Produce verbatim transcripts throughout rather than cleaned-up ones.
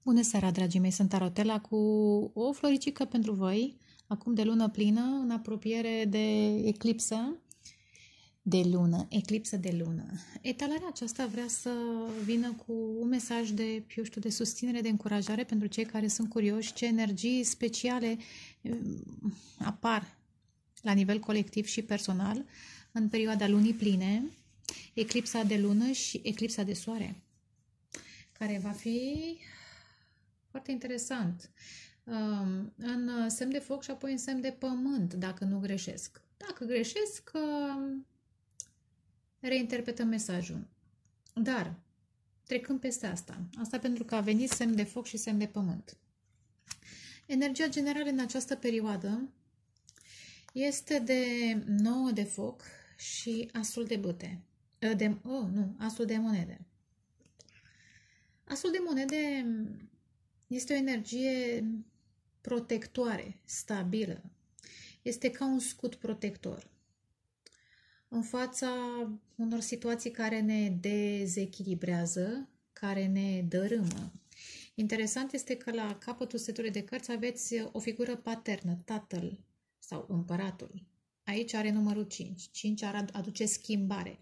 Bună seara, dragii mei! Sunt Tarotela cu o floricică pentru voi, acum de lună plină, în apropiere de eclipsă de lună, eclipsă de lună. Etalarea aceasta vrea să vină cu un mesaj de, eu știu, de susținere, de încurajare pentru cei care sunt curioși ce energii speciale um, apar la nivel colectiv și personal în perioada lunii pline, eclipsa de lună și eclipsa de soare, care va fi foarte interesant. În semn de foc și apoi în semn de pământ, dacă nu greșesc. Dacă greșesc, reinterpretăm mesajul. Dar, trecând peste asta, asta pentru că a venit semn de foc și semn de pământ. Energia generală în această perioadă este de nouă de foc și asul de bâte. De, oh, nu, asul de monede. Asul de monede este o energie protectoare, stabilă. Este ca un scut protector în fața unor situații care ne dezechilibrează, care ne dărâmă. Interesant este că la capătul setului de cărți aveți o figură paternă, tatăl sau împăratul. Aici are numărul cinci. cinci ar aduce schimbare.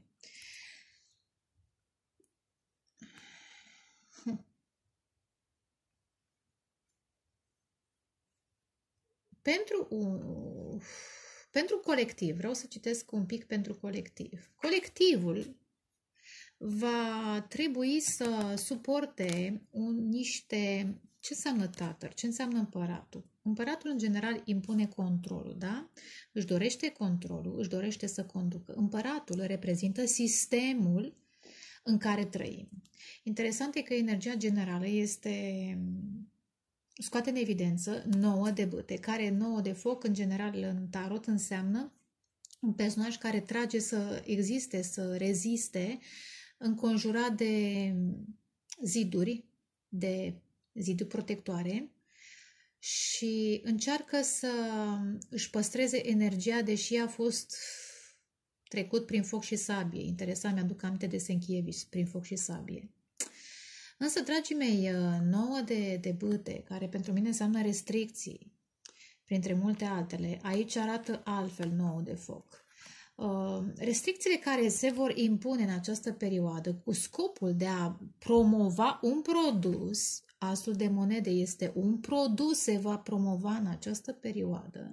Pentru, uh, pentru colectiv, vreau să citesc un pic pentru colectiv. Colectivul va trebui să suporte un, niște... Ce înseamnă tatăl? Ce înseamnă împăratul? Împăratul, în general, impune controlul, da? Își dorește controlul, își dorește să conducă. Împăratul reprezintă sistemul în care trăim. Interesant e că energia generală este... scoate în evidență nouă de bâte, care nouă de foc, în general, în tarot, înseamnă un personaj care trage să existe, să reziste, înconjurat de ziduri, de ziduri protectoare și încearcă să își păstreze energia, deși a fost trecut prin foc și sabie. Interesant, mi-aduc aminte de Senkievici, prin foc și sabie. Însă, dragii mei, nouă de, de bâte, care pentru mine înseamnă restricții, printre multe altele, aici arată altfel nouă de foc. Restricțiile care se vor impune în această perioadă cu scopul de a promova un produs, asul de monede este un produs, se va promova în această perioadă.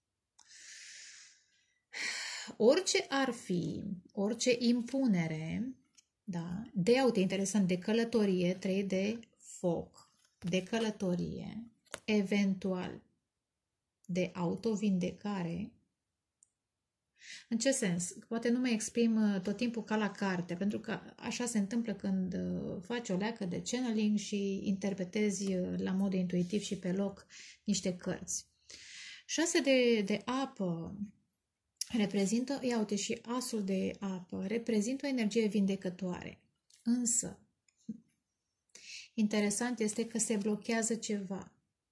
Orice ar fi, orice impunere, da, de, uite, interesant, de călătorie, trei de foc, de călătorie, eventual de autovindecare. În ce sens? Poate nu mă exprim tot timpul ca la carte, pentru că așa se întâmplă când faci o leacă de channeling și interpretezi la mod intuitiv și pe loc niște cărți. Șase de, de apă reprezintă, ia uite, și asul de apă reprezintă o energie vindecătoare. Însă, interesant este că se blochează ceva.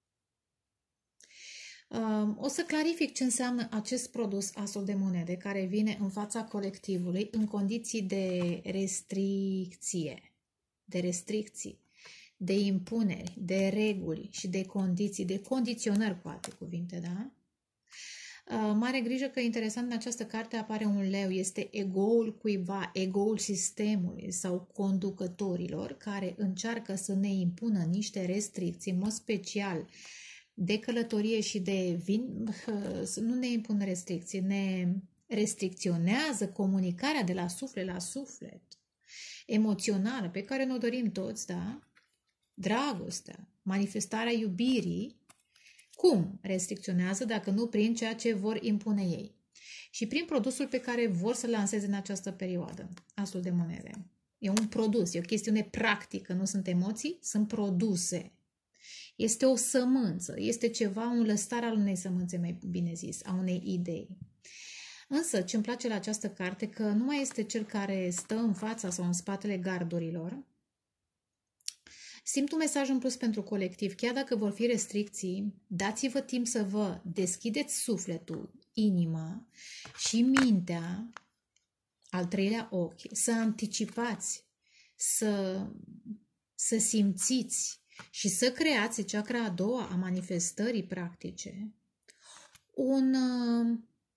O să clarific ce înseamnă acest produs, asul de monede, care vine în fața colectivului în condiții de restricție, de restricții, de impuneri, de reguli și de condiții, de condiționări, cu alte cuvinte, da? Mare grijă că, interesant, în această carte apare un leu, este egoul cuiva, egoul sistemului sau conducătorilor care încearcă să ne impună niște restricții, în mod special de călătorie și de vin, nu ne impun restricții, ne restricționează comunicarea de la suflet la suflet, emoțională, pe care ne-o dorim toți, da? Dragostea, manifestarea iubirii. Cum restricționează dacă nu prin ceea ce vor impune ei? Și prin produsul pe care vor să lanseze în această perioadă, asul de monede. E un produs, e o chestiune practică, nu sunt emoții, sunt produse. Este o sămânță, este ceva, un lăstar al unei sămânțe, mai bine zis, a unei idei. Însă, ce-mi place la această carte, că nu mai este cel care stă în fața sau în spatele gardurilor. Simt un mesaj în plus pentru colectiv. Chiar dacă vor fi restricții, dați-vă timp să vă deschideți sufletul, inima și mintea, al treilea ochi, să anticipați, să, să simțiți și să creați chakra a doua a manifestării practice, un, uh,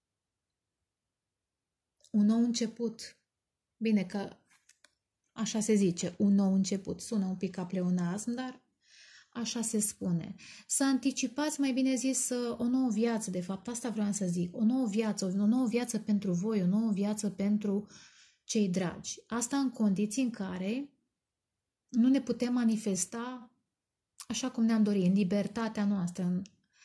un nou început. Bine că așa se zice, un nou început. Sună un pic ca pleonasm, dar așa se spune. Să anticipați, mai bine zis, o nouă viață, de fapt, asta vreau să zic. O nouă viață, o nouă viață pentru voi, o nouă viață pentru cei dragi. Asta în condiții în care nu ne putem manifesta așa cum ne-am dorit, în libertatea noastră, în,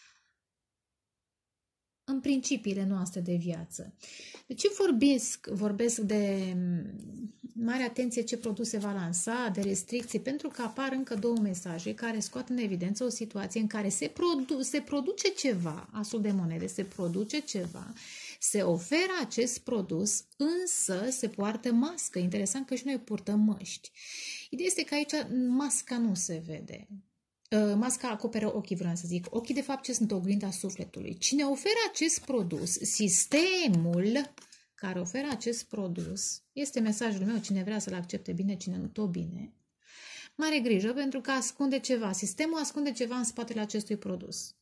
în principiile noastre de viață. De ce vorbesc? Vorbesc de mare atenție ce produse va lansa, de restricții, pentru că apar încă două mesaje care scot în evidență o situație în care se, produ- se produce ceva, asul de monede, se produce ceva, se oferă acest produs, însă se poartă mască. Interesant că și noi purtăm măști. Ideea este că aici masca nu se vede. Masca acoperă ochii, vreau să zic. Ochii, de fapt, ce sunt oglinda sufletului. Cine oferă acest produs, sistemul care oferă acest produs, este mesajul meu, cine vrea să-l accepte bine, cine nu, tot bine. Mare grijă, pentru că ascunde ceva. Sistemul ascunde ceva în spatele acestui produs.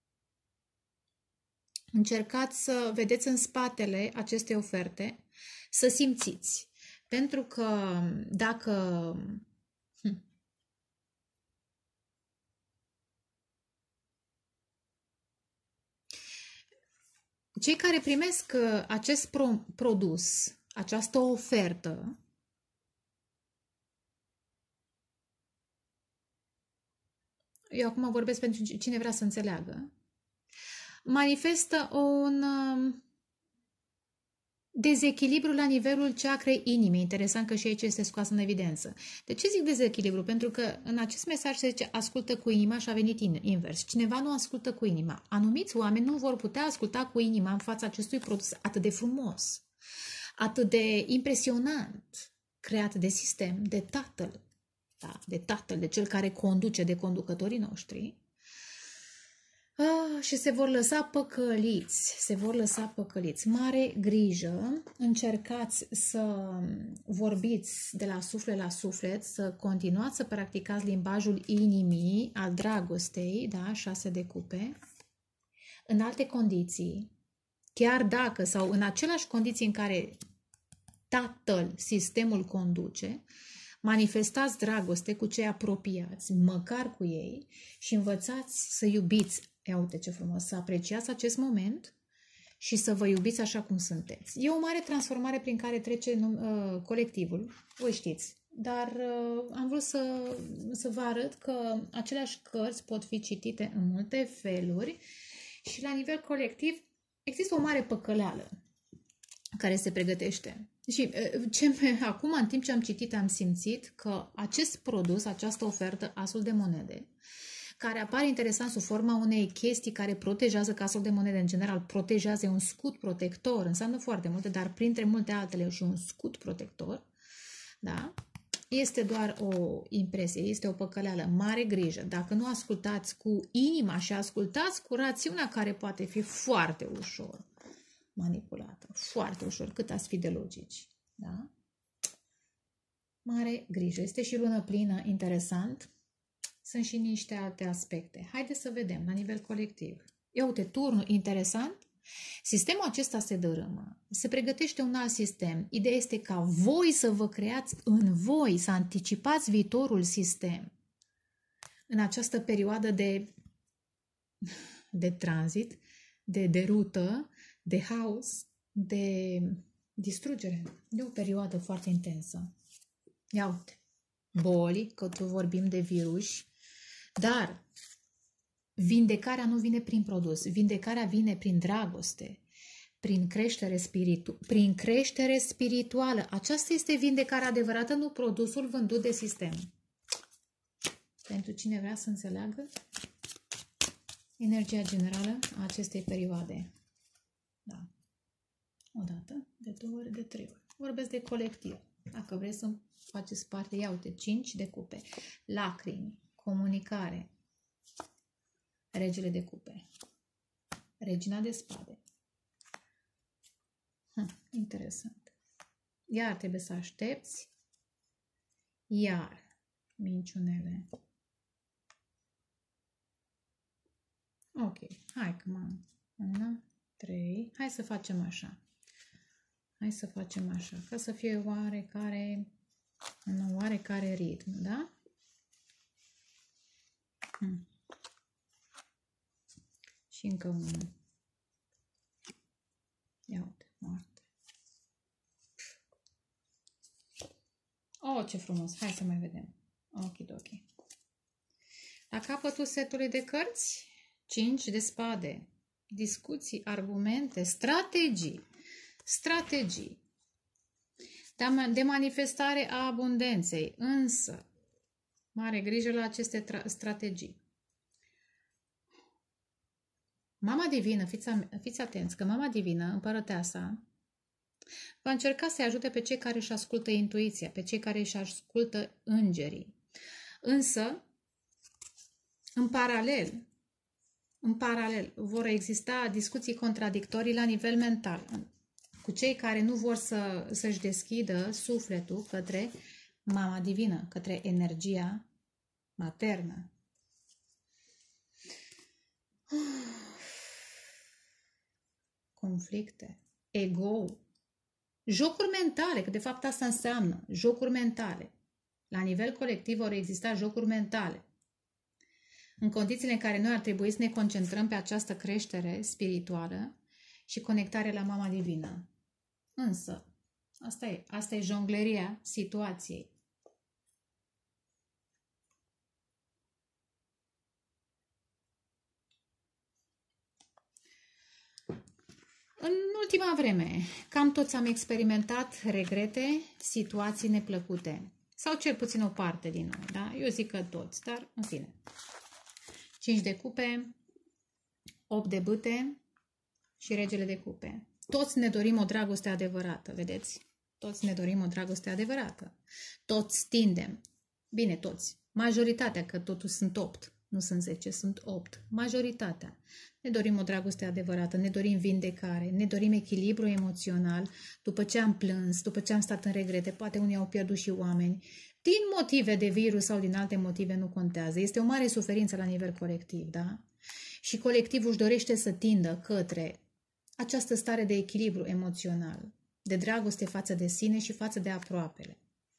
Încercați să vedeți în spatele acestei oferte, să simțiți. Pentru că dacă... Hm, cei care primesc acest pro produs, această ofertă, eu acum vorbesc pentru cine vrea să înțeleagă, manifestă un dezechilibru la nivelul chakrei inimii. Interesant că și aici este scoasă în evidență. De ce zic dezechilibru? Pentru că în acest mesaj se zice ascultă cu inima și a venit invers. Cineva nu ascultă cu inima. Anumiți oameni nu vor putea asculta cu inima în fața acestui produs atât de frumos, atât de impresionant, creat de sistem, de tatăl, da, de tatăl, de cel care conduce, de conducătorii noștri. Ah, și se vor lăsa păcăliți, se vor lăsa păcăliți. Mare grijă, încercați să vorbiți de la suflet la suflet, să continuați să practicați limbajul inimii, al dragostei, da, șase de cupe, în alte condiții, chiar dacă sau în aceleași condiții în care tatăl, sistemul conduce, manifestați dragoste cu cei apropiați, măcar cu ei, și învățați să iubiți. Ia uite ce frumos, să apreciați acest moment și să vă iubiți așa cum sunteți. E o mare transformare prin care trece uh, colectivul, voi știți, dar uh, am vrut să, să vă arăt că aceleași cărți pot fi citite în multe feluri și la nivel colectiv există o mare păcăleală care se pregătește. Și ce, acum, în timp ce am citit, am simțit că acest produs, această ofertă, asul de monede, care apare interesant sub forma unei chestii care protejează, că asul de monede în general protejează, un scut protector, înseamnă foarte multe, dar printre multe altele și un scut protector, da? Este doar o impresie, este o păcăleală. Mare grijă, dacă nu ascultați cu inima și ascultați cu rațiunea, care poate fi foarte ușor manipulată, foarte ușor, cât ați fi de logici, da? Mare grijă. Este și lună plină, interesant. Sunt și niște alte aspecte. Haideți să vedem la nivel colectiv. Ia uite, turnul interesant. Sistemul acesta se dărâmă. Se pregătește un alt sistem. Ideea este ca voi să vă creați în voi, să anticipați viitorul sistem. În această perioadă de, de tranzit, de derută, de haos, de distrugere. E o perioadă foarte intensă. Ia uite. Boli, că tu vorbim de virus, dar vindecarea nu vine prin produs. Vindecarea vine prin dragoste, prin creștere, spiritu prin creștere spirituală. Aceasta este vindecarea adevărată, nu produsul vândut de sistem. Pentru cine vrea să înțeleagă energia generală a acestei perioade. Da. O dată, de două ori, de trei ori. Vorbesc de colectiv. Dacă vreți să faceți parte, ia uite, cinci de cupe. Lacrimi, comunicare, regele de cupe, regina de spade. Hm, interesant. Iar trebuie să aștepți. Iar minciunele. Ok, hai că m-am... unu, trei, hai să facem așa. Hai să facem așa, ca să fie oarecare, în oarecare ritm, da? Hmm. Și încă unul. Ia uite, moarte. Oh, ce frumos! Hai să mai vedem. Okidoki. La capătul setului de cărți, cinci de spade. Discuții, argumente, strategii. Strategii. De manifestare a abundenței. Însă, mare grijă la aceste strategii. Mama divină, fiți, fiți atenți, că mama divină, împărăteasa, va încerca să-i ajute pe cei care își ascultă intuiția, pe cei care își ascultă îngerii. Însă, în paralel, în paralel, vor exista discuții contradictorii la nivel mental, cu cei care nu vor să, să-și deschidă sufletul către mama divină, către energia maternă. Conflicte, ego, jocuri mentale, că de fapt asta înseamnă, jocuri mentale. La nivel colectiv vor exista jocuri mentale. În condițiile în care noi ar trebui să ne concentrăm pe această creștere spirituală și conectare la mama divină. Însă, asta e, asta e jongleria situației. În ultima vreme, cam toți am experimentat regrete, situații neplăcute. Sau cel puțin o parte din noi, da? Eu zic că toți, dar în fine. cinci de cupe, opt de bâte și regele de cupe. Toți ne dorim o dragoste adevărată, vedeți? Toți ne dorim o dragoste adevărată. Toți tindem. Bine, toți. Majoritatea, că totuși sunt opt. Nu sunt zece, sunt opt. Majoritatea. Ne dorim o dragoste adevărată, ne dorim vindecare, ne dorim echilibru emoțional după ce am plâns, după ce am stat în regrete. Poate unii au pierdut și oameni. Din motive de virus sau din alte motive nu contează. Este o mare suferință la nivel colectiv, da? Și colectivul își dorește să tindă către această stare de echilibru emoțional, de dragoste față de sine și față de aproapele.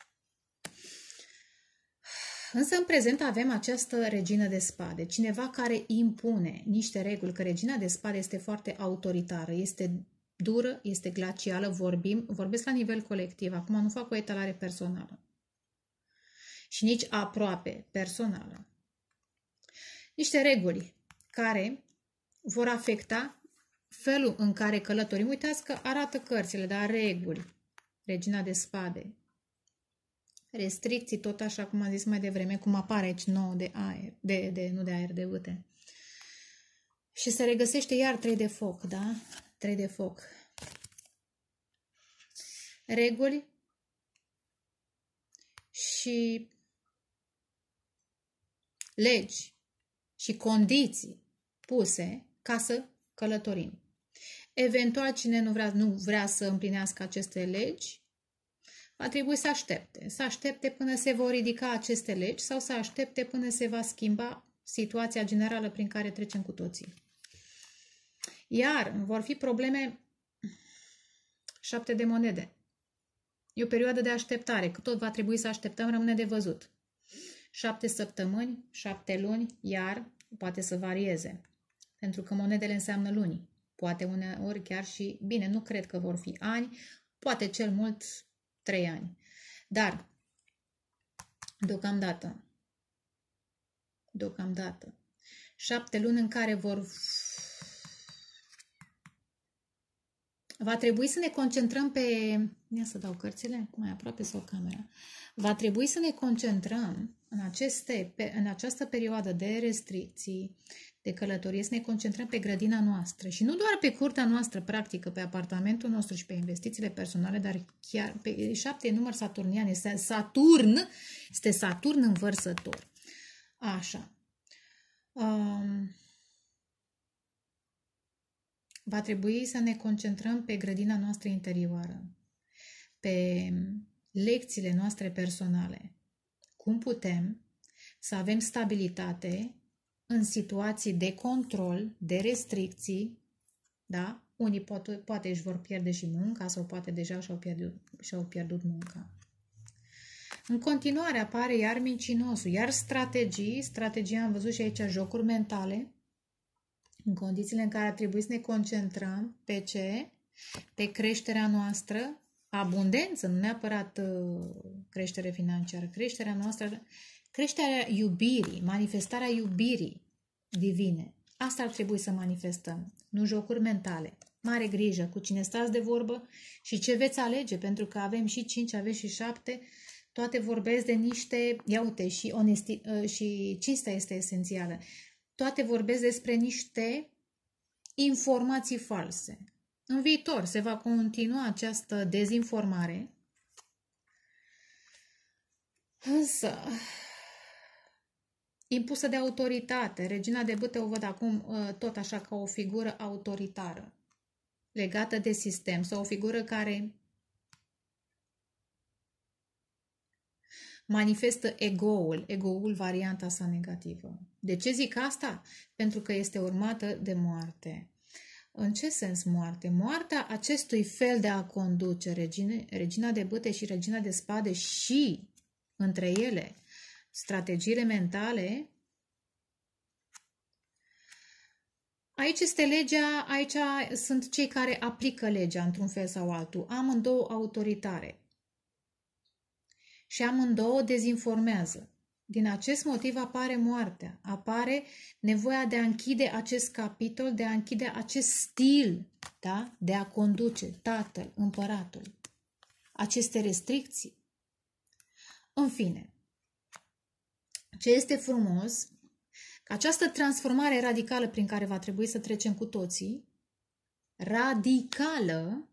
Însă în prezent avem această regină de spade, cineva care impune niște reguli, că regina de spade este foarte autoritară, este dură, este glacială, vorbim, vorbesc la nivel colectiv, acum nu fac o etalare personală și nici aproape personală. Niște reguli care vor afecta felul în care călătorim. Uitați că arată cărțile, dar reguli, regina de spade. Restricții, tot așa cum am zis mai devreme, cum apare aici nouă de aer, de, de, nu de aer, de bâte. Și se regăsește iar trei de foc, da? trei de foc. Reguli și legi și condiții puse ca să călătorim. Eventual, cine nu vrea, nu vrea să împlinească aceste legi, va trebui să aștepte. Să aștepte până se vor ridica aceste legi sau să aștepte până se va schimba situația generală prin care trecem cu toții. Iar vor fi probleme, șapte de monede. E o perioadă de așteptare, că tot va trebui să așteptăm, rămâne de văzut. Șapte săptămâni, șapte luni, iar poate să varieze. Pentru că monedele înseamnă luni. Poate uneori chiar și, bine, nu cred că vor fi ani, poate cel mult trei ani. Dar, deocamdată, deocamdată, șapte luni în care vor... Va trebui să ne concentrăm pe... Ia să dau cărțile mai aproape sau camera. Va trebui să ne concentrăm în, aceste, pe, în această perioadă de restricții, de călătorie, să ne concentrăm pe grădina noastră și nu doar pe curtea noastră practică, pe apartamentul nostru și pe investițiile personale, dar chiar pe șapte număr saturnian, este Saturn, este Saturn învărsător. Așa. Um, va trebui să ne concentrăm pe grădina noastră interioară, pe lecțiile noastre personale. Cum putem să avem stabilitate în situații de control, de restricții, da? Unii poate, poate își vor pierde și munca sau poate deja și-au pierdut, și-au pierdut munca. În continuare apare iar mincinosul, iar strategii, strategia am văzut și aici jocuri mentale, în condițiile în care trebuie să ne concentrăm pe ce? Pe creșterea noastră, abundență, nu neapărat uh, creștere financiară, creșterea noastră, creșterea iubirii, manifestarea iubirii divine. Asta ar trebui să manifestăm, nu jocuri mentale. Mare grijă cu cine stați de vorbă și ce veți alege, pentru că avem și cinci, aveți și șapte, toate vorbesc de niște, ia uite, și, onesti, și cinstea este esențială, toate vorbesc despre niște informații false. În viitor se va continua această dezinformare, însă impusă de autoritate. Regina de bâte o văd acum tot așa ca o figură autoritară, legată de sistem, sau o figură care manifestă ego-ul, ego-ul varianta sa negativă. De ce zic asta? Pentru că este urmată de moarte. În ce sens moarte? Moartea acestui fel de a conduce, regine, regina de bâte și regina de spade și între ele strategiile mentale. Aici este legea, aici sunt cei care aplică legea într-un fel sau altul. Amândouă autoritare. Și amândouă dezinformează. Din acest motiv apare moartea, apare nevoia de a închide acest capitol, de a închide acest stil, da? De a conduce tatăl, împăratul, aceste restricții. În fine, ce este frumos, că această transformare radicală prin care va trebui să trecem cu toții, radicală,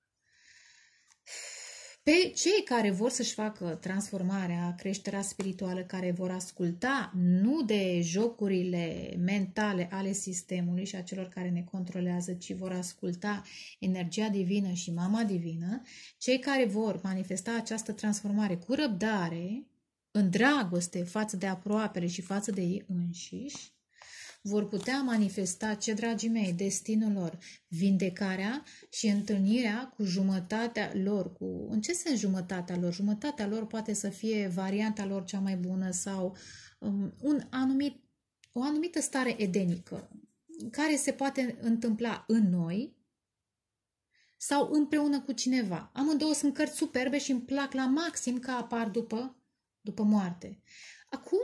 pe cei care vor să-și facă transformarea, creșterea spirituală, care vor asculta nu de jocurile mentale ale sistemului și a celor care ne controlează, ci vor asculta energia divină și mama divină, cei care vor manifesta această transformare cu răbdare, în dragoste față de aproapele și față de ei înșiși, vor putea manifesta, ce dragii mei, destinul lor, vindecarea și întâlnirea cu jumătatea lor. Cu... În ce sens jumătatea lor? Jumătatea lor poate să fie varianta lor cea mai bună sau um, un anumit, o anumită stare edenică care se poate întâmpla în noi sau împreună cu cineva. Amândouă sunt cărți superbe și îmi plac la maxim că apar după, după moarte. Acum,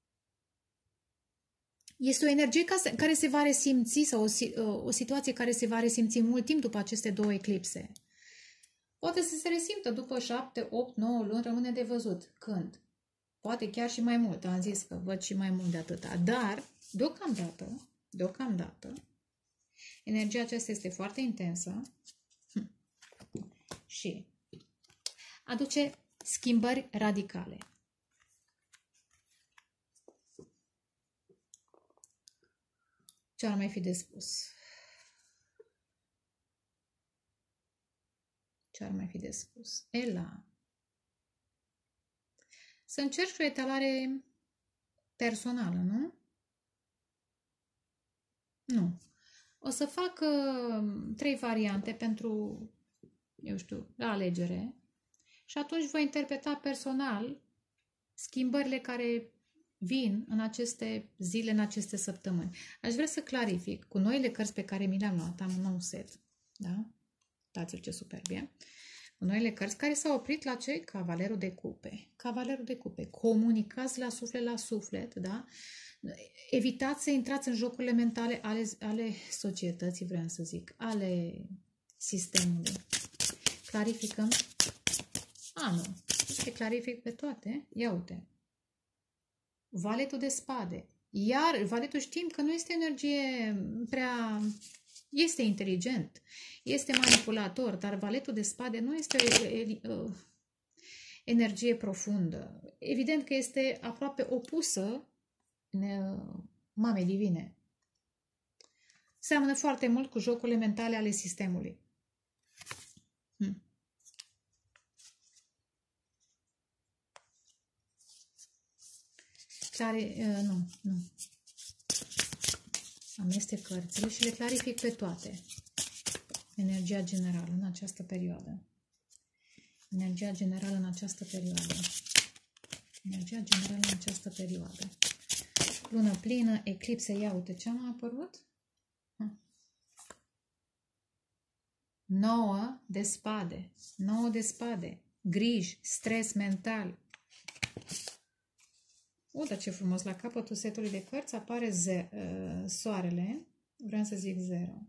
este o energie care se va resimți sau o, o situație care se va resimți mult timp după aceste două eclipse. Poate să se resimtă după șapte, opt, nouă luni, rămâne de văzut. Când? Poate chiar și mai mult. Am zis că văd și mai mult de atâta. Dar, deocamdată, deocamdată, energia aceasta este foarte intensă și aduce schimbări radicale. Ce ar mai fi de spus? Ce ar mai fi de spus? Ela. Să încerci o etalare personală, nu? Nu. O să fac uh, trei variante pentru, eu știu, la alegere și atunci voi interpreta personal schimbările care vin în aceste zile, în aceste săptămâni. Aș vrea să clarific cu noile cărți pe care mi le-am luat, am un nou set, da? Uitați-vă ce superb e. Cu noile cărți care s-au oprit la ce? Cavalerul de cupe. Cavalerul de cupe. Comunicați la suflet la suflet, da? Evitați să intrați în jocurile mentale ale, ale societății, vreau să zic, ale sistemului. Clarificăm. A, nu. Se clarific pe toate. Ia uite. Valetul de spade. Iar valetul știm că nu este energie prea... Este inteligent, este manipulator, dar valetul de spade nu este o energie profundă. Evident că este aproape opusă mamei divine. Seamănă foarte mult cu jocurile mentale ale sistemului. Hmm. Care, uh, nu, nu. amestec cărțile și le clarific pe toate. Energia generală în această perioadă. Energia generală în această perioadă. Energia generală în această perioadă. Lună plină, eclipse, ia uite ce a apărut. Nouă de spade. Nouă de spade. Griji, stres mental. Uite ce frumos, la capătul setului de cărți apare ze uh, soarele. Vreau să zic zero.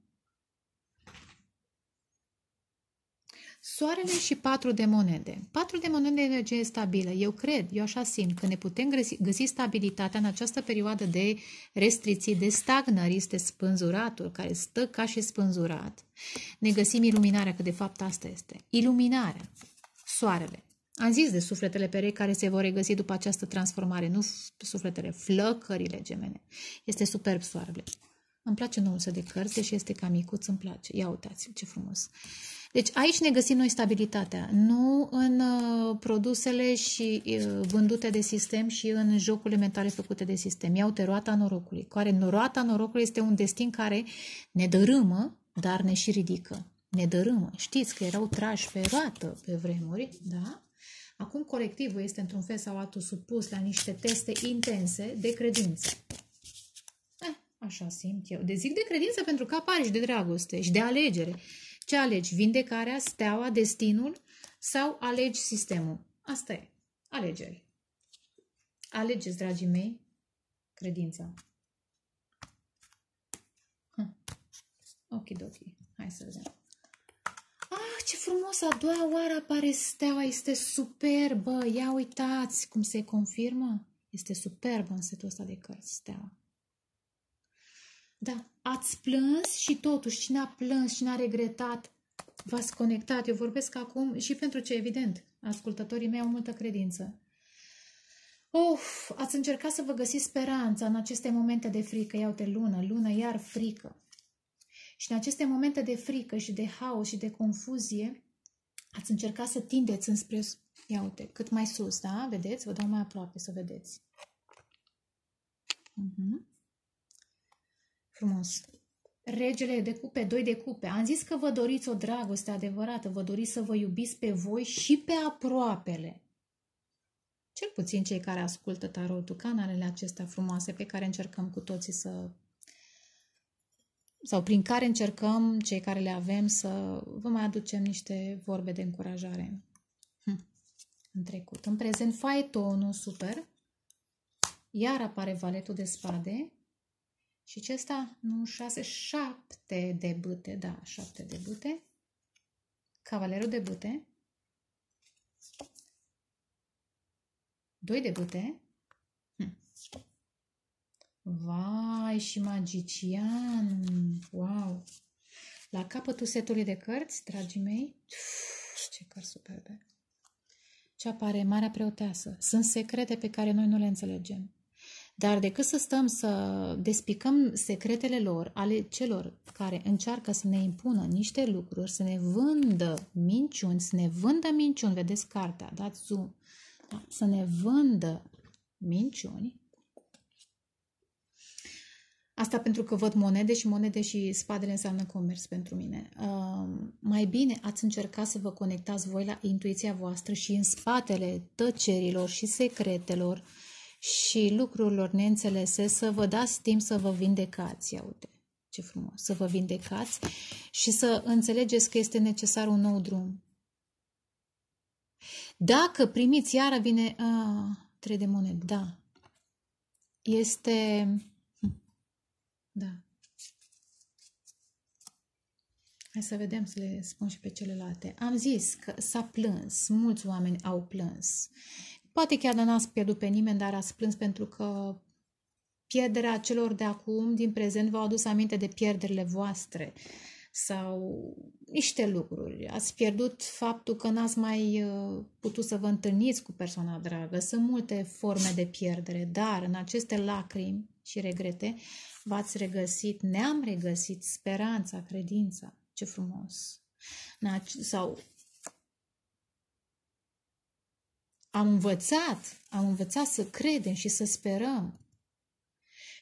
Soarele și patru de monede. Patru de monede de energie stabilă. Eu cred, eu așa simt, că ne putem găsi, găsi stabilitatea în această perioadă de restricții, de stagnări, este spânzuratul care stă ca și spânzurat. Ne găsim iluminarea, că de fapt asta este. Iluminarea. Soarele. Am zis de sufletele perechi care se vor regăsi după această transformare, nu sufletele, flăcările gemene. Este superb soarele. Îmi place noul set de cărți, deși este cam micuț, îmi place. Ia uitați-l, ce frumos. Deci aici ne găsim noi stabilitatea, nu în uh, produsele și uh, vândute de sistem și în jocurile mentale făcute de sistem. Ia uite, roata norocului. Care roata norocului este un destin care ne dărâmă, dar ne și ridică. Ne dărâmă. Știți că erau trași pe roată pe vremuri, da? Acum colectivul este într-un fel sau altul supus la niște teste intense de credință. Eh, așa simt eu. De zic de credință pentru că apare și de dragoste și de alegere. Ce alegi? Vindecarea, steaua, destinul sau alegi sistemul? Asta e. Alegeri. Alegeți, dragii mei, credința. Hm. Okidoki. Hai să vedem. Ah, ce frumos! A doua oară apare steaua. Este superbă. Ia uitați cum se confirmă. Este superbă în setul ăsta de cărți, steaua. Da, ați plâns și totuși cine a plâns, cine a regretat, v-ați conectat. Eu vorbesc acum și pentru ce, evident, ascultătorii mei au multă credință. Uf, ați încercat să vă găsiți speranța în aceste momente de frică. Ia uite, lună, lună, iar frică. Și în aceste momente de frică și de haos și de confuzie, ați încercat să tindeți înspre, ia uite, cât mai sus, da? Vedeți? Vă dau mai aproape să vedeți. Uh-huh. Frumos. Regele de cupe, doi de cupe. Am zis că vă doriți o dragoste adevărată, vă doriți să vă iubiți pe voi și pe aproapele. Cel puțin cei care ascultă tarotul, canalele acestea frumoase pe care încercăm cu toții să... sau prin care încercăm, cei care le avem, să vă mai aducem niște vorbe de încurajare. Hm. În trecut. În prezent, faetonul, super. Iar apare valetul de spade. Și ce ăsta? Nu, șase, șapte de bâte. Da, șapte de bâte. Cavalerul de bâte. Doi de bâte. Hm. Vai, și magician. Wow! La capătul setului de cărți, dragii mei. Uf, ce cărți superbe. Ce apare? Marea preoteasă. Sunt secrete pe care noi nu le înțelegem. Dar decât să stăm să despicăm secretele lor, ale celor care încearcă să ne impună niște lucruri, să ne vândă minciuni, să ne vândă minciuni, vedeți cartea, dați zoom, da? Să ne vândă minciuni. Asta pentru că văd monede și monede și spadele înseamnă comerț pentru mine. Uh, mai bine ați încercat să vă conectați voi la intuiția voastră și în spatele tăcerilor și secretelor și lucrurilor neînțelese să vă dați timp să vă vindecați. Ia uite, ce frumos! Să vă vindecați și să înțelegeți că este necesar un nou drum. Dacă primiți, iară vine... Ah, trei de monede, da. Este... Da. Hai să vedem, să le spun și pe celelalte. Am zis că s-a plâns, mulți oameni au plâns. Poate chiar n-ați pierdut pe nimeni, dar ați plâns pentru că pierderea celor de acum, din prezent, v-au adus aminte de pierderile voastre sau niște lucruri. Ați pierdut faptul că n-ați mai putut să vă întâlniți cu persoana dragă. Sunt multe forme de pierdere, dar în aceste lacrimi și regrete v-ați regăsit, ne-am regăsit speranța, credința. Ce frumos! Sau am învățat, am învățat să credem și să sperăm.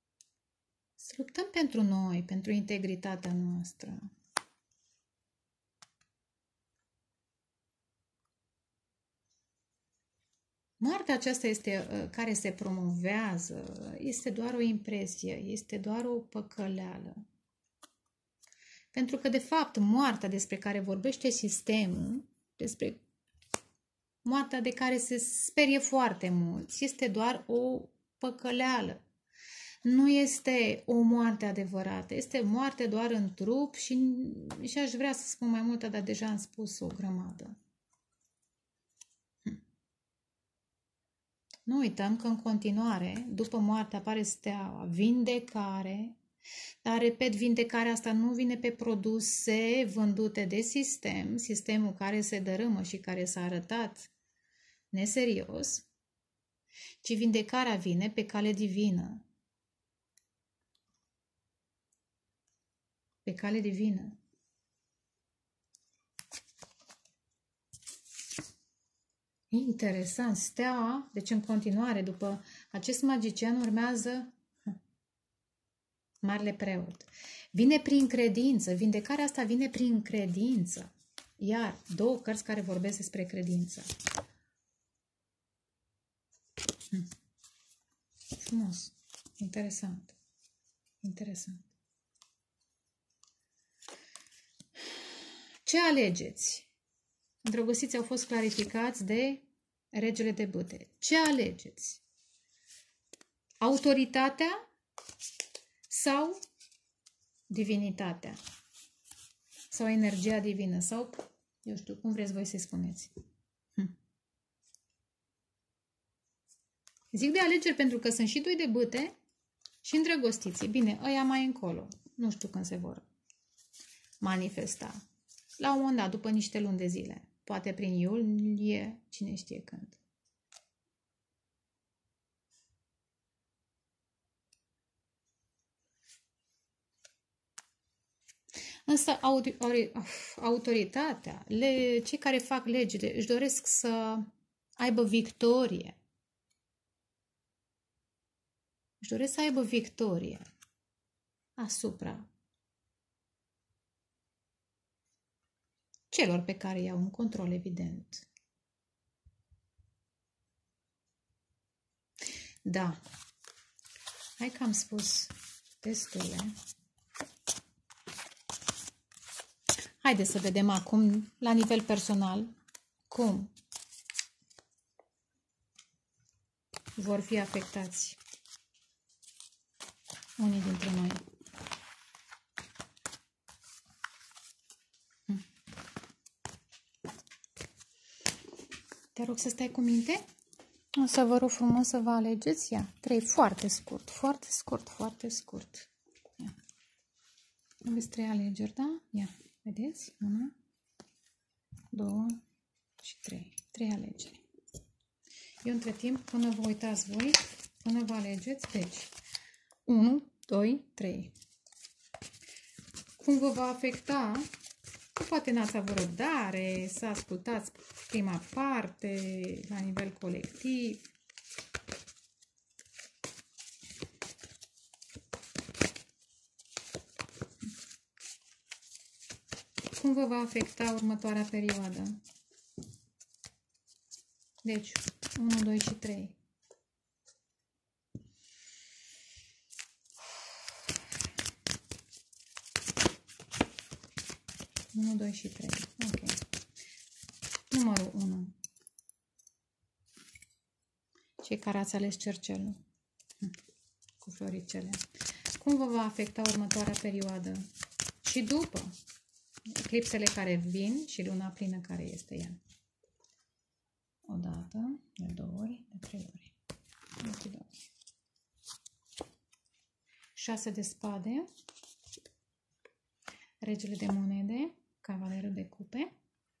Luptăm pentru noi, pentru integritatea noastră. Moartea aceasta este, care se promovează este doar o impresie, este doar o păcăleală. Pentru că, de fapt, moartea despre care vorbește sistemul, despre moartea de care se sperie foarte mulți, este doar o păcăleală. Nu este o moarte adevărată, este moarte doar în trup și, și aș vrea să spun mai multe, dar deja am spus o grămadă. Nu uităm că în continuare, după moarte, apare steaua, vindecare, dar, repet, vindecarea asta nu vine pe produse vândute de sistem, sistemul care se dărâmă și care s-a arătat neserios, ci vindecarea vine pe cale divină. Pe cale divină. Interesant. Steaua, deci în continuare, după acest magician urmează Marele Preot. Vine prin credință. Vindecarea asta vine prin credință. Iar două cărți care vorbesc despre credință. Hm. Frumos. Interesant. Interesant. Ce alegeți? Îndrăgostiții au fost clarificați de regele de bâte. Ce alegeți? Autoritatea sau divinitatea? Sau energia divină? Sau, eu știu, cum vreți voi să-i spuneți. Hm. Zic de alegeri pentru că sunt și doi de bâte și îndrăgostiții. Bine, ăia mai încolo. Nu știu când se vor manifesta. La un moment dat, după niște luni de zile. Poate prin iulie, cine știe când. Însă autoritatea, le, cei care fac legile, își doresc să aibă victorie. Își doresc să aibă victorie asupra celor pe care i-au un control evident. Da. Hai că am spus destule. Haideți să vedem acum, la nivel personal, cum vor fi afectați unii dintre noi. Te rog să stai cu minte. O să vă rog frumos să vă alegeți. Ia, trei, foarte scurt, foarte scurt, foarte scurt. Ia. Aveți trei alegeri, da? Ia, vedeți? Una, două și trei. Trei alegeri. Eu între timp, până vă uitați voi, până vă alegeți, deci, unu, doi, trei. Cum vă va afecta? Că poate n-ați avut răbdare, să ascultați prima parte la nivel colectiv. Cum vă va afecta următoarea perioadă? Deci, unu, doi și trei. unu, doi și trei. Ok. Numărul unu. Cei care ați ales cercelul cu floricele. Cum vă va afecta următoarea perioadă? Și după eclipsele care vin și luna plină care este ea. O dată, de două ori, de trei ori. De două ori. Șase de spade. Regele de monede. Cavalerul de cupe.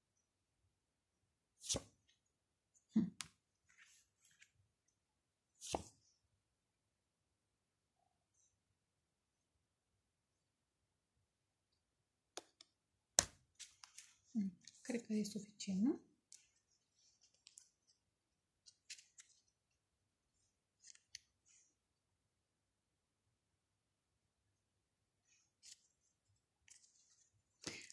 Hm. Hm. Cred că e suficient, nu?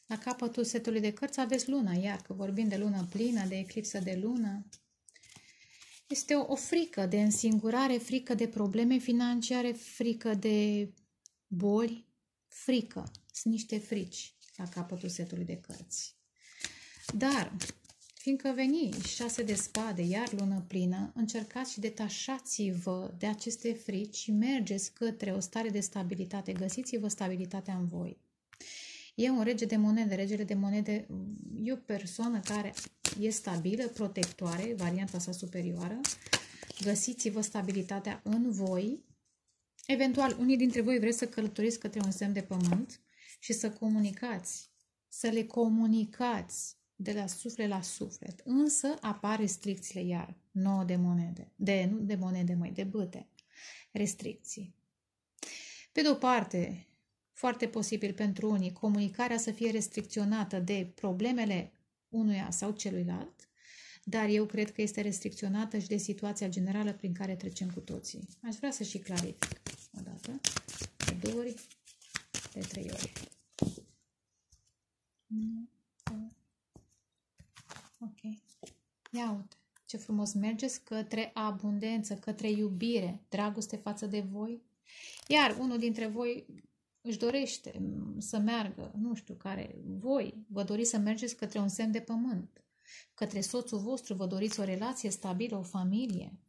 La capătul setului de cărți aveți luna, iar că vorbim de lună plină, de eclipsă de lună. Este o, o frică de însingurare, frică de probleme financiare, frică de boli, frică. Sunt niște frici la capătul setului de cărți. Dar, fiindcă veni șase de spade, iar lună plină, încercați și detașați-vă de aceste frici și mergeți către o stare de stabilitate. Găsiți-vă stabilitatea în voi. E un rege de monede. Regele de monede e o persoană care e stabilă, protectoare, varianta sa superioară. Găsiți-vă stabilitatea în voi. Eventual, unii dintre voi vreți să călătoriți către un semn de pământ și să comunicați, să le comunicați de la suflet la suflet. Însă apar restricțiile iar, nouă de monede, de, nu de monede, măi, de bâte. Restricții. Pe de o parte, foarte posibil pentru unii, comunicarea să fie restricționată de problemele unuia sau celuilalt, dar eu cred că este restricționată și de situația generală prin care trecem cu toții. Aș vrea să și clarific o dată, de două ori, de trei ori. Ok. Ia uite, ce frumos mergeți către abundență, către iubire, dragoste față de voi. Iar unul dintre voi își dorește să meargă, nu știu care, voi vă doriți să mergeți către un semn de pământ, către soțul vostru, vă doriți o relație stabilă, o familie.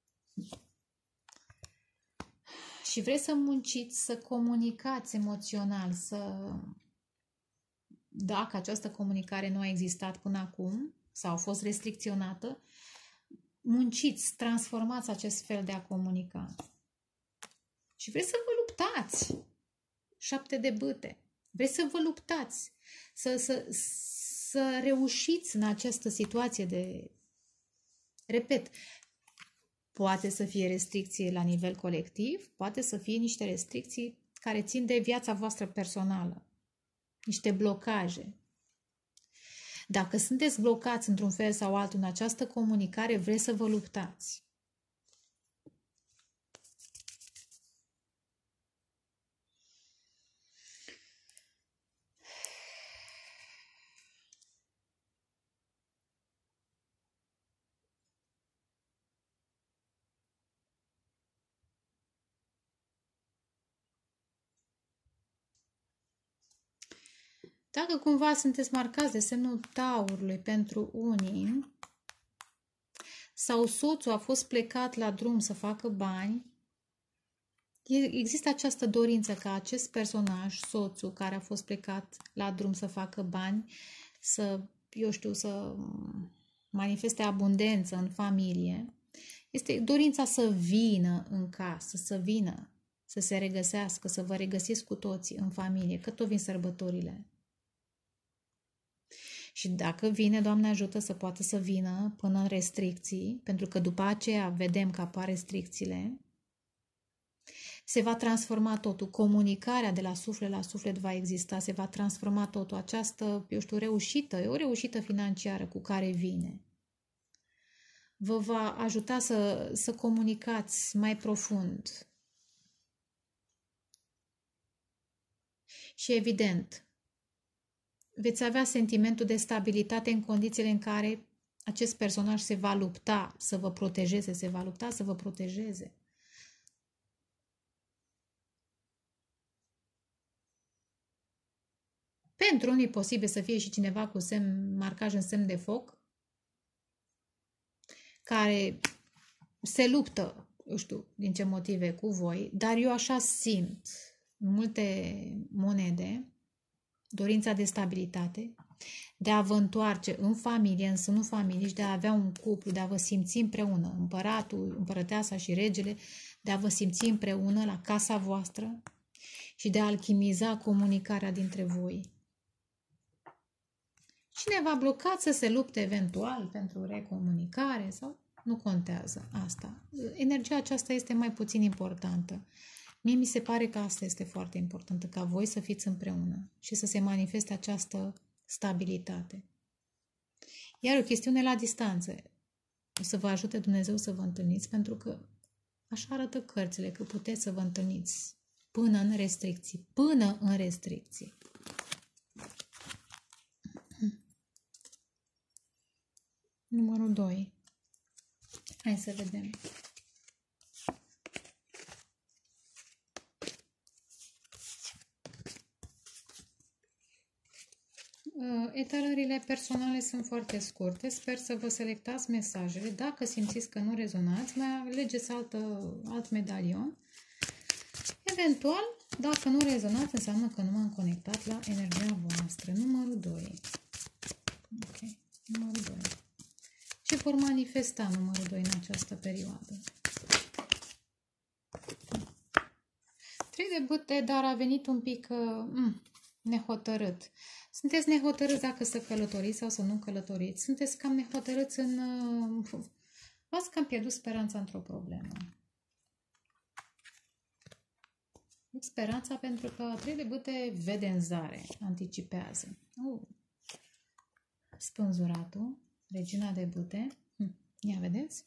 Și vreți să munciți, să comunicați emoțional, să... Dacă această comunicare nu a existat până acum sau a fost restricționată, munciți, transformați acest fel de a comunica. Și vreți să vă luptați. Șapte de bâte. Vreți să vă luptați, să, să, să reușiți în această situație de... Repet, poate să fie restricții la nivel colectiv, poate să fie niște restricții care țin de viața voastră personală, niște blocaje. Dacă sunteți blocați într-un fel sau altul în această comunicare, vreți să vă luptați. Dacă cumva sunteți marcați de semnul taurului pentru unii sau soțul a fost plecat la drum să facă bani, există această dorință ca acest personaj, soțul care a fost plecat la drum să facă bani, să, eu știu, să manifeste abundență în familie. Este dorința să vină în casă, să vină, să se regăsească, să vă regăsiți cu toții în familie, că tot vin sărbătorile. Și dacă vine, Doamne ajută să poată să vină până în restricții, pentru că după aceea vedem că apar restricțiile, se va transforma totul. Comunicarea de la suflet la suflet va exista, se va transforma totul. Această, eu știu, reușită, o reușită financiară cu care vine, vă va ajuta să, să comunicați mai profund. Și evident, veți avea sentimentul de stabilitate în condițiile în care acest personaj se va lupta să vă protejeze, se va lupta să vă protejeze. Pentru unii posibil să fie și cineva cu semn, marcaj în semn de foc, care se luptă, eu știu din ce motive, cu voi, dar eu așa simt în multe monede dorința de stabilitate, de a vă întoarce în familie, în sânul familiei și de a avea un cuplu, de a vă simți împreună, împăratul, împărăteasa și regele, de a vă simți împreună la casa voastră și de a alchimiza comunicarea dintre voi. Cineva blocat să se lupte eventual pentru recomunicare sau nu contează asta. Energia aceasta este mai puțin importantă. Mie mi se pare că asta este foarte importantă, ca voi să fiți împreună și să se manifeste această stabilitate. Iar o chestiune la distanță. O să vă ajute Dumnezeu să vă întâlniți, pentru că așa arată cărțile, că puteți să vă întâlniți până în restricții. Până în restricții. Numărul doi. Hai să vedem. Etalările personale sunt foarte scurte. Sper să vă selectați mesajele. Dacă simțiți că nu rezonați, mai alegeți altă, alt medalion. Eventual, dacă nu rezonați, înseamnă că nu m-am conectat la energia voastră. Numărul doi. Ok. Numărul doi. Ce vor manifesta numărul doi în această perioadă? Trei de bâte, dar a venit un pic uh, nehotărât. Sunteți nehotărâți dacă să călătoriți sau să nu călătoriți. Sunteți cam nehotărâți în... Uh, v-ați cam pierdut speranța într-o problemă. Speranța pentru că trei de bâte vede în zare, anticipează. Uh. Spânzuratul, regina de bâte. Hm. Ia vedeți?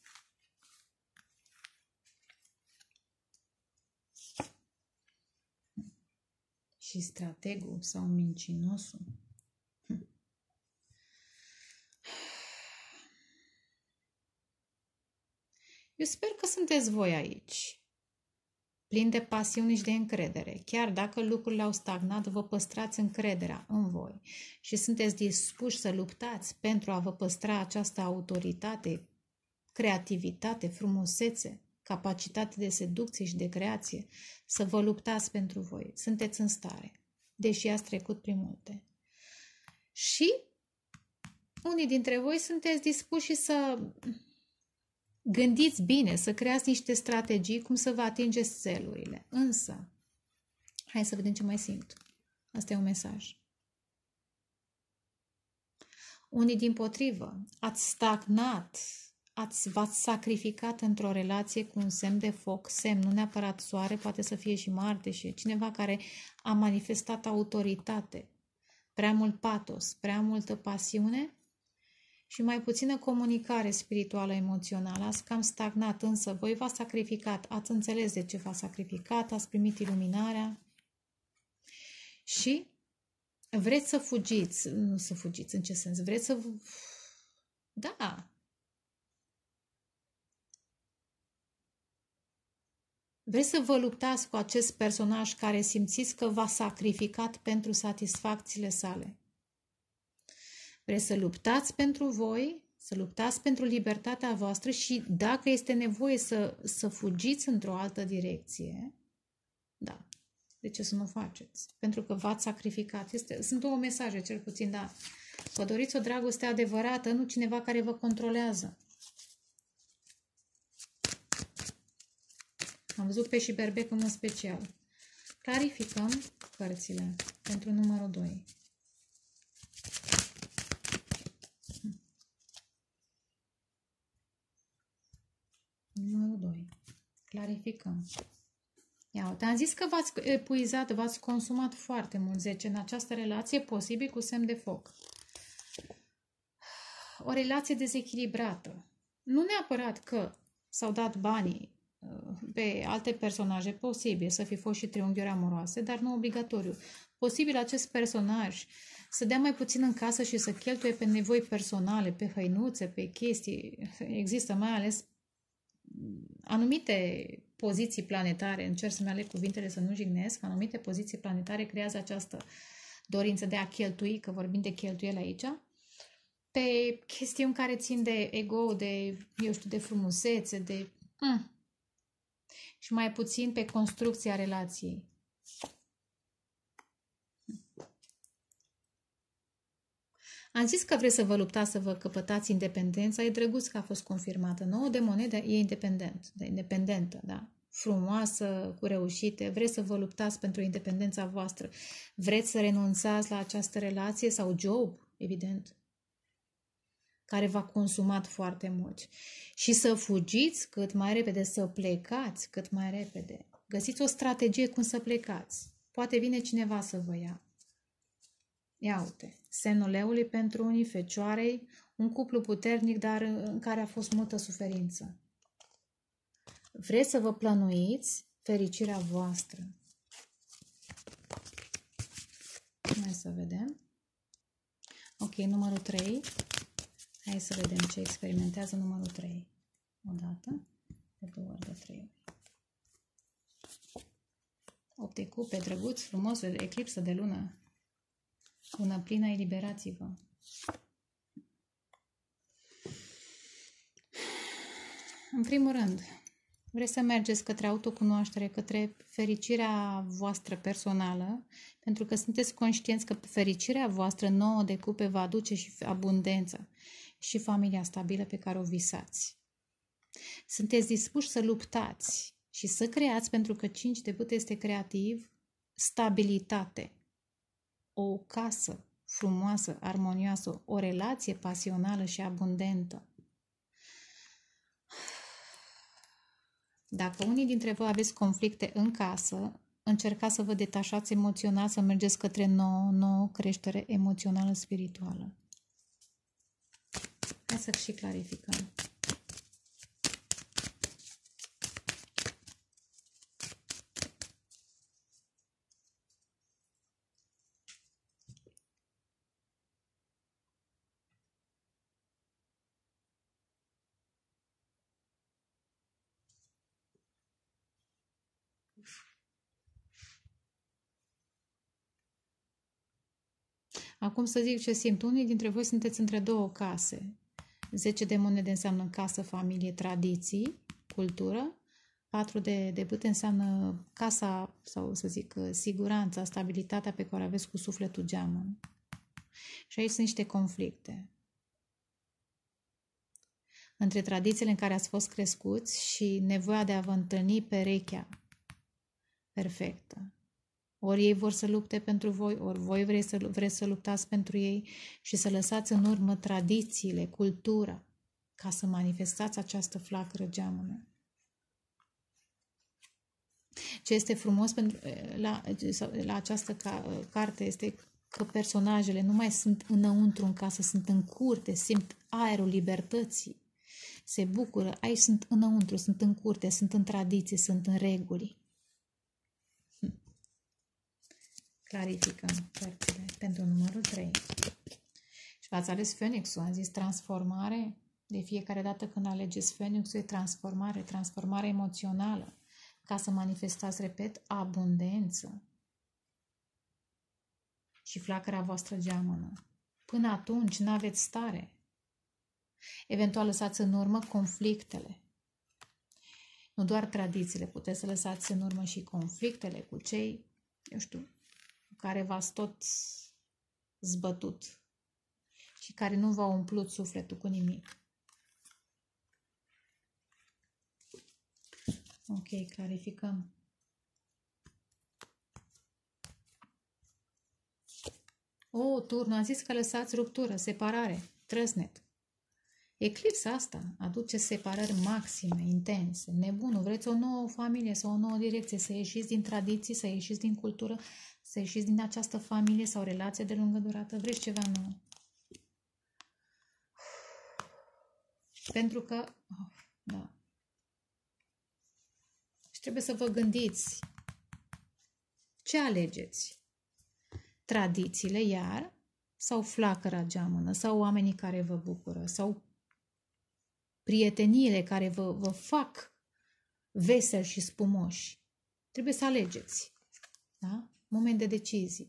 Și strategul sau mincinosul. Hm. Eu sper că sunteți voi aici, plini de pasiune și de încredere. Chiar dacă lucrurile au stagnat, vă păstrați încrederea în voi și sunteți dispuși să luptați pentru a vă păstra această autoritate, creativitate, frumusețe, capacitate de seducție și de creație, să vă luptați pentru voi. Sunteți în stare, deși ați trecut prin multe. Și unii dintre voi sunteți dispuși să gândiți bine, să creați niște strategii cum să vă atingeți țelurile. Însă, hai să vedem ce mai simt. Asta e un mesaj. Unii dimpotrivă, ați stagnat, ați, v-ați sacrificat într-o relație cu un semn de foc, semn, nu neapărat soare, poate să fie și Marte și cineva care a manifestat autoritate, prea mult patos, prea multă pasiune și mai puțină comunicare spirituală, emoțională. Ați cam stagnat, însă voi v-ați sacrificat, ați înțeles de ce v-ați sacrificat, ați primit iluminarea și vreți să fugiți, nu să fugiți, în ce sens? Vreți să... Da. Vreți să vă luptați cu acest personaj care simțiți că v-a sacrificat pentru satisfacțiile sale. Vreți să luptați pentru voi, să luptați pentru libertatea voastră și dacă este nevoie să, să fugiți într-o altă direcție, da, de ce să nu faceți? Pentru că v-ați sacrificat. Este, sunt două mesaje, cel puțin, da. Vă doriți o dragoste adevărată, nu cineva care vă controlează. Am văzut pe și berbec în mod special. Clarificăm cărțile pentru numărul doi. Numărul doi. Clarificăm. Ia, te-am zis că v-ați epuizat, v-ați consumat foarte mult zece în această relație, posibil cu semn de foc. O relație dezechilibrată. Nu neapărat că s-au dat banii pe alte personaje, posibil să fi fost și triunghiuri amoroase, dar nu obligatoriu. Posibil acest personaj să dea mai puțin în casă și să cheltuie pe nevoi personale, pe hăinuțe, pe chestii. Există mai ales anumite poziții planetare, încerc să-mi aleg cuvintele să nu jignesc, anumite poziții planetare creează această dorință de a cheltui, că vorbim de cheltuieli aici, pe chestiuni care țin de ego, de, eu știu, de frumusețe, de... Mm, și mai puțin pe construcția relației. Am zis că vreți să vă luptați să vă căpătați independența, e drăguț că a fost confirmată. Nouă de monede e independent, de independentă, da? Frumoasă, cu reușite, vreți să vă luptați pentru independența voastră, vreți să renunțați la această relație sau job, evident, care v-a consumat foarte mult. Și să fugiți cât mai repede, să plecați cât mai repede. Găsiți o strategie cum să plecați. Poate vine cineva să vă ia. Ia uite, semnul leului pentru unii, fecioarei, un cuplu puternic, dar în care a fost multă suferință. Vreți să vă plănuiți fericirea voastră. Hai să vedem. Ok, numărul trei. Hai să vedem ce experimentează numărul trei. O dată, de două ori, de trei ori. opt de cupe, drăguț, frumos, eclipsă de lună. Lună plină, eliberați-vă. În primul rând, vreți să mergeți către autocunoaștere, către fericirea voastră personală, pentru că sunteți conștienți că fericirea voastră nouă de cupe va aduce și abundență și familia stabilă pe care o visați. Sunteți dispuși să luptați și să creați, pentru că cinci de bâte este creativ, stabilitate, o casă frumoasă, armonioasă, o relație pasională și abundentă. Dacă unii dintre voi aveți conflicte în casă, încercați să vă detașați emoțional, să mergeți către nouă, nouă creștere emoțională, spirituală. Hai să și clarificăm. Acum să zic ce simt. Unii dintre voi sunteți între două case. zece de monede înseamnă casă, familie, tradiții, cultură. patru de, de bâte înseamnă casa, sau să zic, siguranța, stabilitatea pe care o aveți cu sufletul geamăn. Și aici sunt niște conflicte între tradițiile în care ați fost crescuți și nevoia de a vă întâlni perechea perfectă. Ori ei vor să lupte pentru voi, ori voi vreți să, vreți să luptați pentru ei și să lăsați în urmă tradițiile, cultura, ca să manifestați această flacără geamănă. Ce este frumos pentru, la, la această ca, carte este că personajele nu mai sunt înăuntru în casă, sunt în curte, simt aerul libertății, se bucură, aici sunt înăuntru, sunt în curte, sunt în tradiție, sunt în reguli. Clarificăm cărțile pentru numărul trei. Și v-ați ales Phoenix-ul, am zis transformare. De fiecare dată când alegeți Phoenix-ul, e transformare, transformare emoțională, ca să manifestați, repet, abundență și flacăra voastră geamănă. Până atunci n-aveți stare. Eventual lăsați în urmă conflictele. Nu doar tradițiile, puteți să lăsați în urmă și conflictele cu cei, eu știu, care v-ați tot zbătut și care nu v-au umplut sufletul cu nimic. Ok, clarificăm. O, turn, am zis că lăsați ruptură, separare, trăsnet. Eclipsa asta aduce separări maxime, intense, nebunul. Vreți o nouă familie sau o nouă direcție, să ieșiți din tradiții, să ieșiți din cultură, să ieșiți din această familie sau relație de lungă durată. Vreți ceva nou. Pentru că, oh, da. Și trebuie să vă gândiți ce alegeți. Tradițiile, iar, sau flacăra geamănă, sau oamenii care vă bucură, sau prieteniile care vă, vă fac veseli și spumoși. Trebuie să alegeți. Da? Moment de decizie.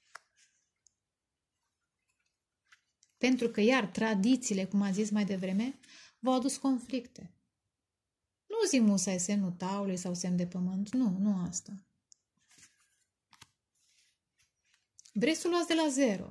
Pentru că, iar, tradițiile, cum am zis mai devreme, v-au adus conflicte. Nu zi musai semnul taului sau semn de pământ. Nu, nu asta. Vreți să o luați de la zero.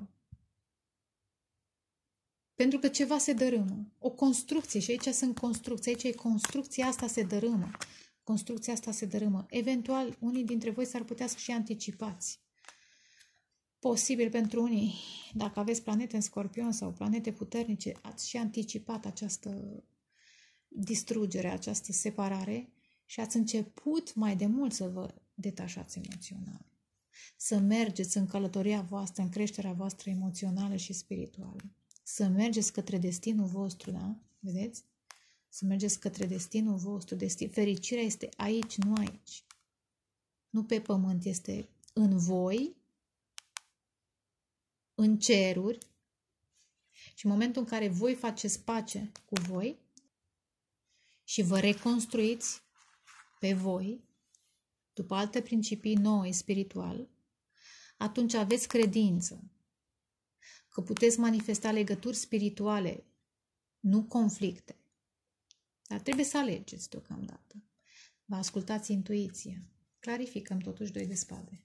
Pentru că ceva se dărâmă. O construcție. Și aici sunt construcții. Aici e construcția asta se dărâmă. Construcția asta se dărâmă. Eventual, unii dintre voi s-ar putea să și anticipați. Posibil pentru unii, dacă aveți planete în Scorpion sau planete puternice, ați și anticipat această distrugere, această separare și ați început mai de mult să vă detașați emoțional. Să mergeți în călătoria voastră, în creșterea voastră emoțională și spirituală. Să mergeți către destinul vostru, da? Vedeți? Să mergeți către destinul vostru. Destin... Fericirea este aici, nu aici. Nu pe pământ, este în voi, în ceruri, Și în momentul în care voi faceți pace cu voi și vă reconstruiți pe voi, după alte principii noi spiritual, atunci aveți credință că puteți manifesta legături spirituale, nu conflicte. Dar trebuie să alegeți deocamdată. Vă ascultați intuiția. Clarificăm totuși doi de spade.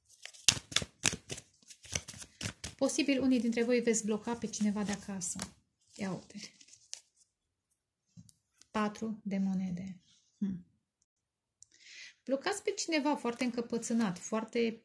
Posibil unii dintre voi veți bloca pe cineva de acasă. Ia uite. Patru de monede. Hm. Blocați pe cineva foarte încăpățânat, foarte,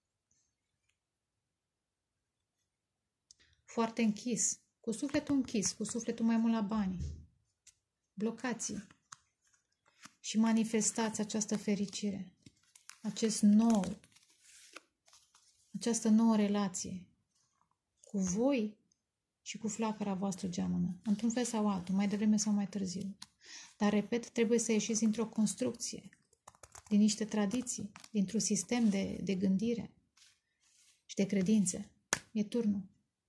foarte închis, cu sufletul închis, cu sufletul mai mult la bani. Blocați-i și manifestați această fericire, acest nou, această nouă relație cu voi și cu flacăra voastră geamănă, într-un fel sau altul, mai devreme sau mai târziu. Dar, repet, trebuie să ieșiți dintr-o construcție, din niște tradiții, dintr-un sistem de, de gândire și de credințe. E turnul.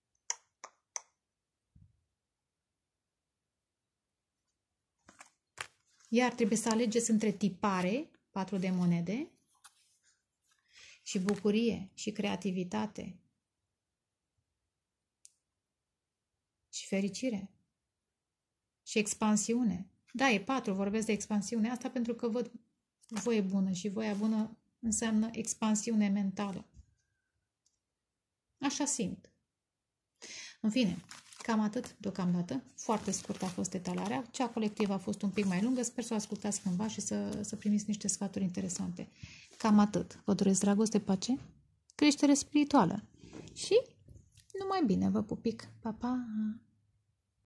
Iar trebuie să alegeți între tipare, patru de monede, și bucurie, și creativitate, și fericire, și expansiune. Da, e patru, vorbesc de expansiune. Asta pentru că văd voie bună și voia bună înseamnă expansiune mentală. Așa simt. În fine, cam atât deocamdată. Foarte scurt a fost etalarea. Cea colectivă a fost un pic mai lungă. Sper să o ascultați cândva și să, să primiți niște sfaturi interesante. Cam atât. Vă doresc dragoste, pace, creștere spirituală și numai bine. Vă pupic. Pa, pa!